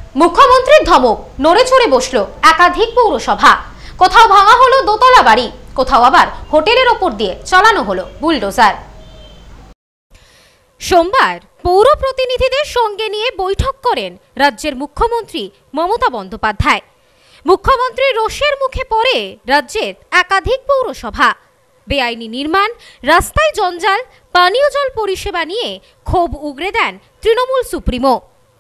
মুখ্যমন্ত্রীর ধমক, নড়ে চড়ে বসলো একাধিক পৌরসভা। কোথাও ভাঙা হলো দোতলা বাড়ি, কোথাও আবার হোটেলের ওপর দিয়ে চালানো হলো বুলডোজার। সোমবার পৌর প্রতিনিধিদের সঙ্গে নিয়ে বৈঠক করেন রাজ্যের মুখ্যমন্ত্রী মমতা বন্দ্যোপাধ্যায়। মুখ্যমন্ত্রীর রোষের মুখে পড়ে রাজ্যের একাধিক পৌরসভা। বেআইনি নির্মাণ, রাস্তায় জঞ্জাল, পানীয় জল পরিষেবা নিয়ে ক্ষোভ উগরে দেন তৃণমূল সুপ্রিমো।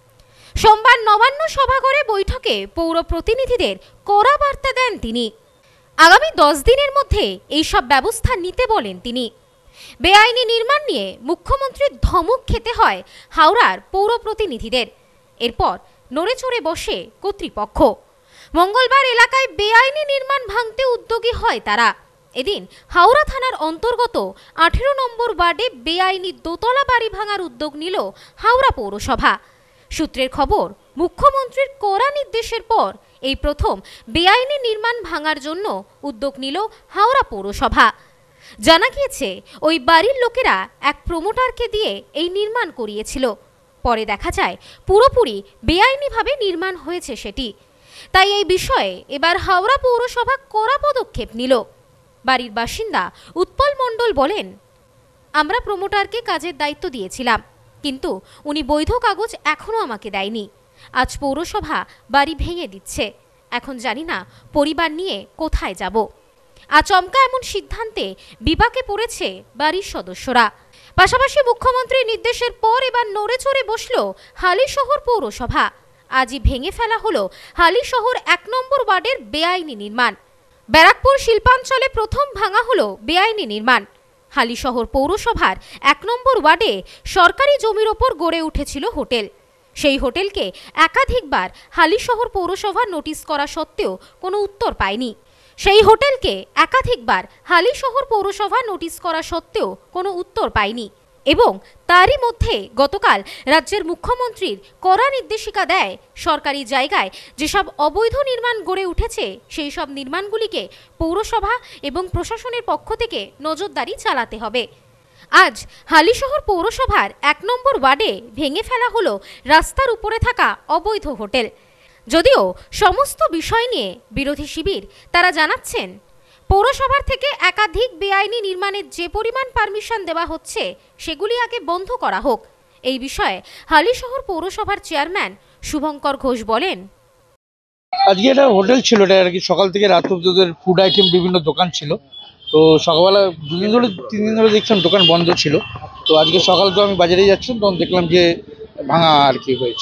সোমবার নবান্ন সভাঘরে বৈঠকে পৌর প্রতিনিধিদের কড়া বার্তা দেন তিনি। আগামী 10 দিনের মধ্যে এইসব ব্যবস্থা নিতে বলেন তিনি। বেআইনি নির্মাণ নিয়ে মুখ্যমন্ত্রীর ধমক খেতে হয় হাওড়ার পৌর প্রতিনিধিদের। এরপর নড়ে চড়ে বসে কর্তৃপক্ষ। মঙ্গলবার এলাকায় বেআইনি নির্মাণ ভাঙতে উদ্যোগী হয় তারা। এদিন হাওড়া থানার অন্তর্গত 18 নম্বর ওয়ার্ডে বেআইনি দোতলা বাড়ি ভাঙার উদ্যোগ নিল হাওড়া পৌরসভা। সূত্রের খবর, মুখ্যমন্ত্রীর কড়া নির্দেশের পর এই প্রথম বেআইনি নির্মাণ ভাঙার জন্য উদ্যোগ নিল হাওড়া পৌরসভা। জানা গিয়েছে, ওই বাড়ির লোকেরা এক প্রমোটারকে দিয়ে এই নির্মাণ করিয়েছিল। পরে দেখা যায় পুরোপুরি বেআইনিভাবে নির্মাণ হয়েছে সেটি। তাই এই বিষয়ে এবার হাওড়া পৌরসভা কড়া পদক্ষেপ নিল। বাড়ির বাসিন্দা উৎপল মণ্ডল বলেন, আমরা প্রমোটারকে কাজের দায়িত্ব দিয়েছিলাম, কিন্তু উনি বৈধ কাগজ এখনো আমাকে দেয়নি। আজ পৌরসভা বাড়ি ভেঙে দিচ্ছে। এখন জানি না পরিবার নিয়ে কোথায় যাব। আচমকা এমন সিদ্ধান্তে বিপাকে পড়েছে বাড়ির সদস্যরা। পাশাপাশি মুখ্যমন্ত্রীর নির্দেশের পর এবার নড়ে চড়ে বসল হালিশহর পৌরসভা। আজই ভেঙে ফেলা হলো হালিশহর 1 নম্বর ওয়ার্ডের বেআইনি নির্মাণ। ব্যারাকপুর শিল্পাঞ্চলে প্রথম ভাঙা হলো বেআইনি নির্মাণ। হালিশহর পৌরসভার 1 নম্বর ওয়ার্ডে সরকারি জমির ওপর গড়ে উঠেছিল হোটেল। সেই হোটেলকে একাধিকবার হালিশহর পৌরসভা নোটিশ করা সত্ত্বেও কোনো উত্তর পায়নি। সেই হোটেলকে একাধিকবার হালিশহর পৌরসভা নোটিশ করা সত্ত্বেও কোনো উত্তর পায়নি। এবং তারই মধ্যে গতকাল রাজ্যের মুখ্যমন্ত্রীর কড়া নির্দেশিকা দেয়, সরকারি জায়গায় যেসব অবৈধ নির্মাণ গড়ে উঠেছে সেই সব নির্মাণগুলিকে পৌরসভা এবং প্রশাসনের পক্ষ থেকে নজরদারি চালাতে হবে। আজ হালিশহর পৌরসভার 1 নম্বর ওয়ার্ডে ভেঙে ফেলা হলো রাস্তার উপরে থাকা অবৈধ হোটেল। যদিও সমস্ত বিষয় নিয়ে বিরোধী শিবির তারা জানাচ্ছেন, পৌরসভার থেকে একাধিক বেআইনি নির্মাণের যে পরিমাণ পারমিশন দেওয়া হচ্ছে সেগুলি আগে বন্ধ করা হোক। এই বিষয়ে হালিশহর পৌরসভার চেয়ারম্যান শুভঙ্কর ঘোষ বলেন, আজকে একটা হোটেল ছিল, এটা আর কি সকাল থেকে রাত অব্দি ওদের ফুড আইটেম বিভিন্ন দোকান ছিল। তো সকালবেলা 3 দিন ধরে দেখছিলাম দোকান বন্ধ ছিল। তো আজকে সকাল তো আমি বাজারে যাচ্ছিলাম, তখন দেখলাম যে ভাঙা আর কি হয়েছে।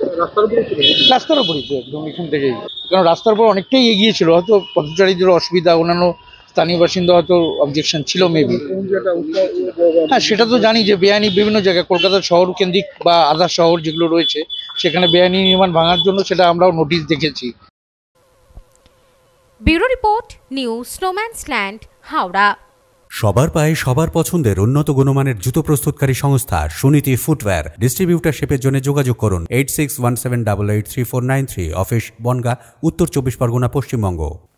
রাস্তার উপরই তো একদম এখান থেকেই, কারণ রাস্তার উপর অনেকটাই এগিয়ে ছিল। হয়তো পথচারীদের অসুবিধা, অন্যান্য স্থানীয় বাসিন্দা হয়তো অবজেকশন ছিল মেবি। হ্যাঁ, সেটা তো জানি যে বেআইনি বিভিন্ন জায়গায় কলকাতার শহর কেন্দ্রিক বা আদার শহর যেগুলো রয়েছে সেখানে বেআইনি নির্মাণ ভাঙার জন্য সেটা আমরাও নোটিশ দেখেছি। Bureau report, news snowman's land, Howrah. সবার পায়ে সবার পছন্দের উন্নত গুণমানের জুতো প্রস্তুতকারী সংস্থা সুনীতি ফুটওয়্যার। ডিস্ট্রিবিউটারশিপের জন্য যোগাযোগ করুন 8617883493, অফিস বনগাঁ, উত্তর 24 পরগনা, পশ্চিমবঙ্গ।